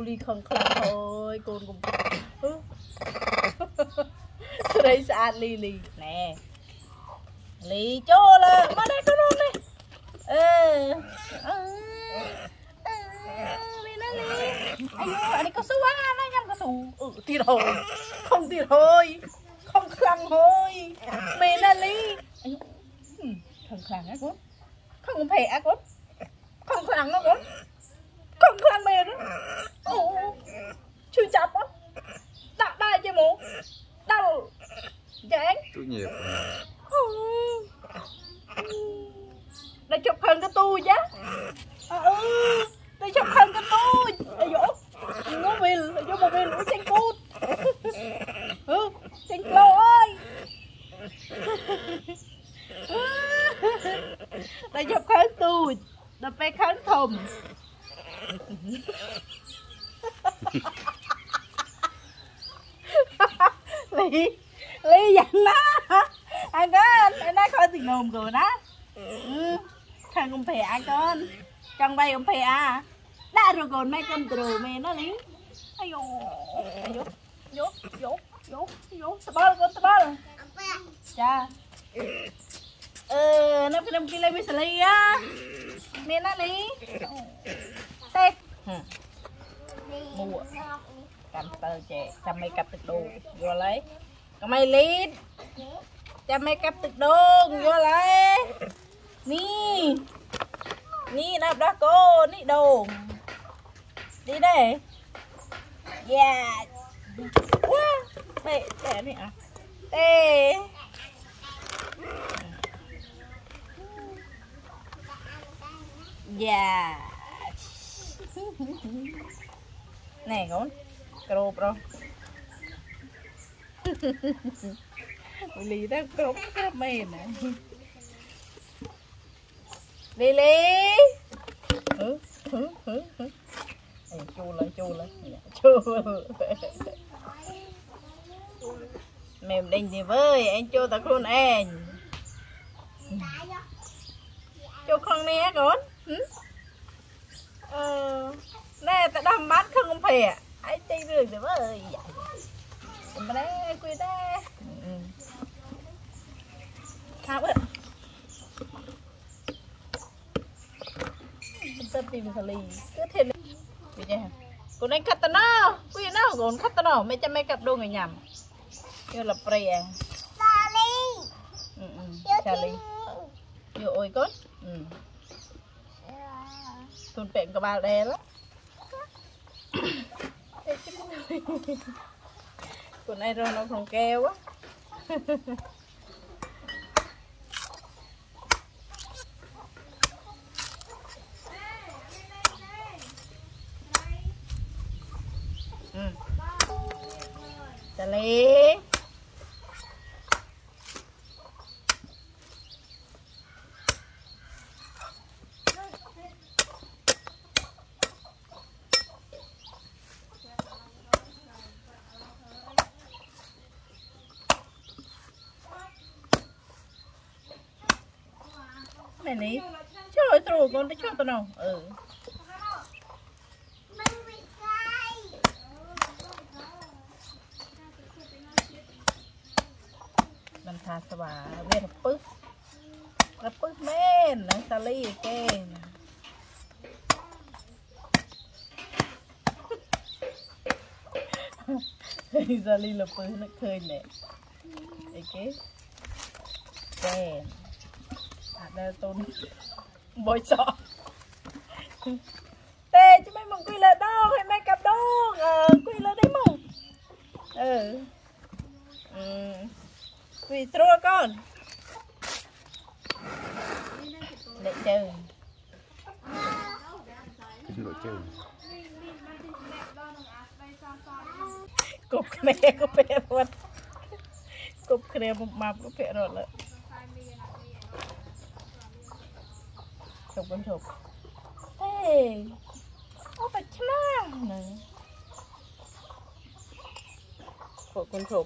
ly không khăn thôi con cũng đây sao ly ly nè ly cho là mà đây con luôn đi anh ấy có số quá anh em có số tiền hồi không tiền thôi không khăn thôi mẹ là ly không khăn á con không phải á con không khăn nó con không khăn mẹ đó chưa chập á đặt đây cho mụ đâu chán tôi nhiều để chụp hình cái tôi chứ để chụp hình cái tôi vô nó về vô một bên lũ chanh cút chanh lô ơi để chụp hình tôi để phải khăn thùng Lý dặn đó anh nói coi thì nồm rồi đó thằng ông phè con trong bay ông phè đã rồi còn mấy cơm từ mẹ nó Lý ai vô tao bơ con tao bơ cha nó phải làm kia lấy bê ly á mẹ nó Lý tê mua cầm tờ trẻ chăm mấy cặp thực đồ vô lấy có mày lít chăm mấy cặp thực đồ vô lấy ni nạp đó cô ni đồ đi đây yeah wow đây để này à đây yeah này con cro bro Lily đó cro mềm nè Lily chua mềm đinh thì với anh chua ta con anh chua con nè con nè ta đâm bán không phải ai chơi được thì với mà đấy quy đây sao vậy tâm tìm thằng lì cứ thêm vậy nha còn anh cắt nó quy nó còn cắt nó mấy trăm mấy cặp đôi người nhầm như là pre Charlie nhiều ôi con con bẹn có bao đè lắm con này rồi nó không keo á Charlie này nè trời ơi con để cho tao nào mình thà sao bà biết lập bức men nó sao ly kê giờ ly lập bức nó khơi nè cái kê đây tôn bôi sọ tê chứ mấy mong quy là đâu hay mấy cặp đâu quy là đấy mong quy trôi con để chơi cái đồ chơi cục này có vẻ luôn cục này một mập có vẻ rồi lại chụp con chụp ê ô bạch chăng này của con chụp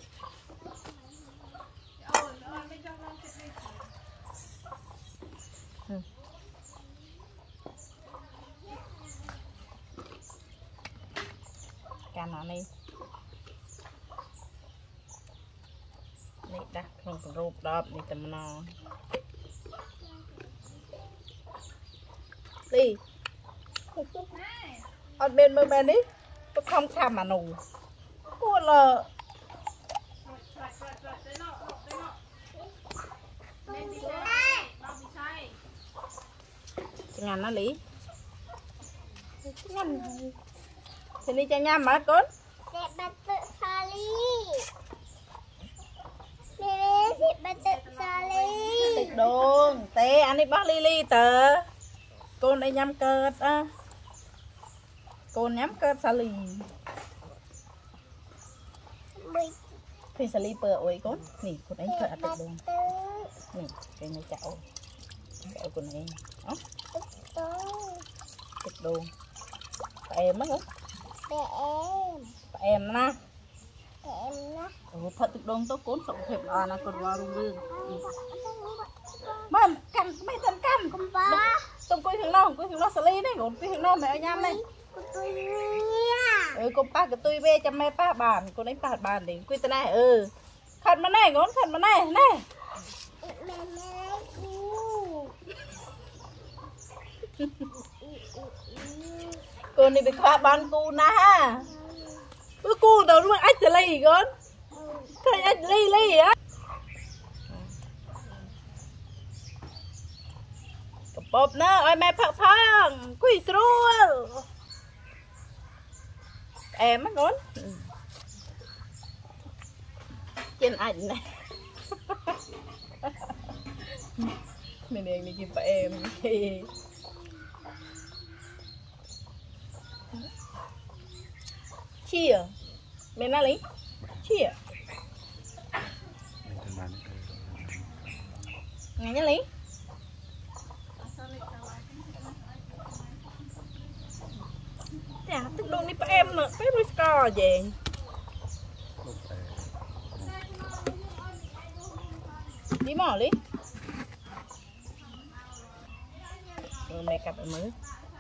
cam nó này này đặt không có rụp đập này tầm nó đi ở bên đi tôi không tham mà nụ cô là ngàn nó lý ngàn thì đi cho nhám mà con sẽ bắt tự xa lý mẹ sẽ bắt tự xa lý tịch đồn té anh đi bắt li tờ con đây nhắm cợt á con nhắm cợt xa lì thì xa lì bờ ôi con nè con ấy cợt tịch đồn nè cái này chậu con này đó tịch đồn em á em na thật tịch đồn tôi cuốn sọc thẹp là nó còn vào luôn mà canh mấy tên canh tôm quay thằng nó xử lý đấy còn quay thằng nó mẹ nhám đây con ba cái tôi về cho mẹ ba bàn con đánh ba bàn để quay tên này khăn mà này con khăn mà này con này bị khóa bàn cu na cu đâu đúng anh xử lý con thấy anh lý á bóp nữa ơi mẹ phăng phăng quỳ rồi em á con trên ảnh này mình đi kịp em thì chia mình nói lý chia nghe nhá lý dạ tức đồn đi bà em nữa phép với score về đi mỏ lý mẹ cặp ở mới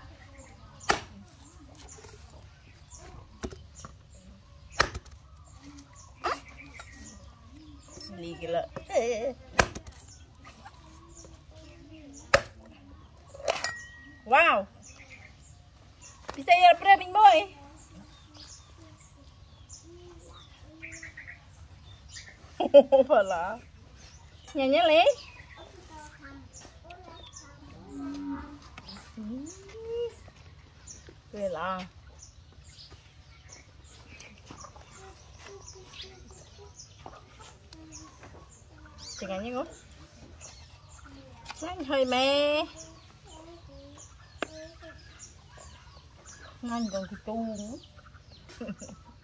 đi cái lợ wow bisa ya pre mình boy pala nhanya lấy về là chị ngắn nhá ngắn hơi mẹ ngắn còn cái chu